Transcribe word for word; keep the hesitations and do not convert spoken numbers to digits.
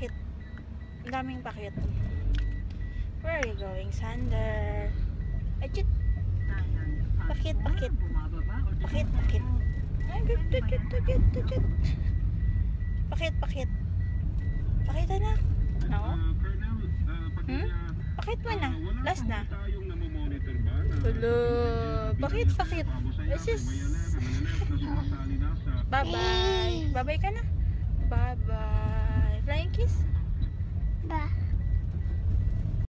pakit. Ang daming pakit. Where are you going, Sander? Ajit. Pakit, pakit. Pakit, pakit. Ajit, ajit, ajit, ajit. Pakit, pakit. Pakit, anak. No? Hmm? Pakit mo na. Last na. Hello. Pakit, pakit. This is... Bye-bye. Bye-bye ka na. Bye-bye. Flying kiss? Ba.